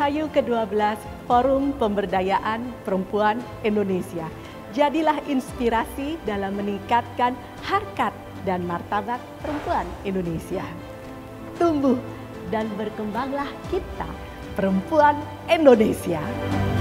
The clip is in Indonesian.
Rahayu ke-12 Forum Pemberdayaan Perempuan Indonesia. Jadilah inspirasi dalam meningkatkan harkat dan martabat perempuan Indonesia. Tumbuh dan berkembanglah kita, perempuan Indonesia.